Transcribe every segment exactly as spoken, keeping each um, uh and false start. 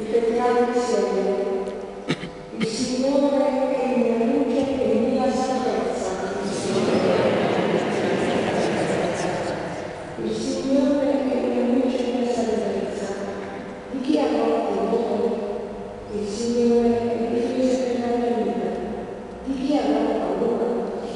Ripetiamo insieme. Il Signore è mia luce e mia salvezza. Il Signore è mia luce e mia salvezza. Di chi avrò timore? Il Signore è il difesa della mia vita. Di chi avrò paura?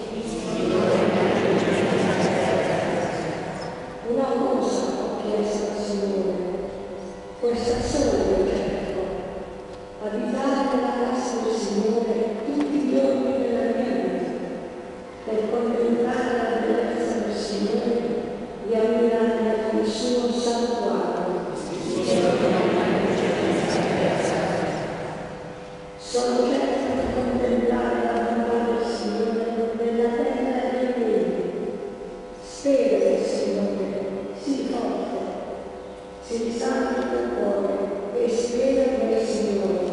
Una cosa ho chiesto al Signore, questa sola io cerco, abitare nella casa del Signore tutti i giorni della mia vita, per contemplare la bellezza del Signore e ammirare il suo santuario. Sono certo di contemplare la bontà del Signore nella terra dei miei. Spero del Signore, sii forte, si risalta il tuo cuore e spera nel Signore.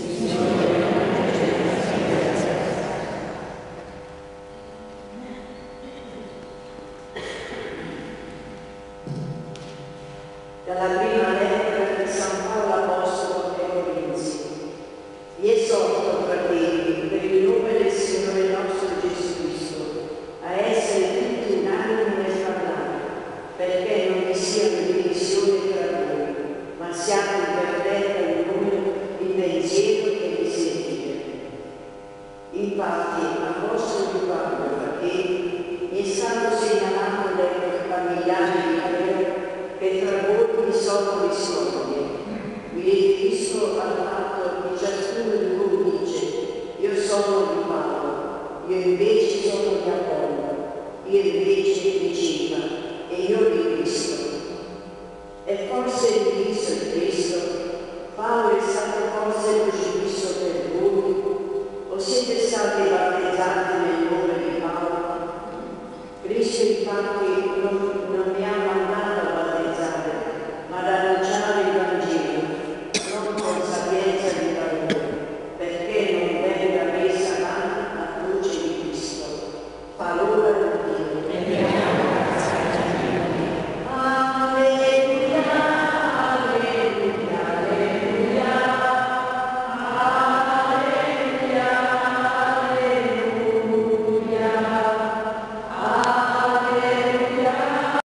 Dalla prima lettera di San Paolo Apostolo ai Corinzi. Vi esorto, fratelli, per il nome del Signore nostro Gesù Cristo, a essere tutti unanimi nel parlare, perché non vi siano divisioni tra voi, ma siate in perfetta unione di pensiero e di sentire. Infatti, l'Apostolo di Paolo, fratelli, è stato segnalato dai familiari di Paolo che tra voi vi sono discordie. Vi riferisco al fatto che ciascuno di voi dice: io sono di Paolo, io invece sono di Apollo, io invece di Cima e io di Cristo. E forse di Cristo e Cristo? Paolo è stato forse crocifisso per voi? O siete stati battezzati nel nome di Paolo? Cristo infatti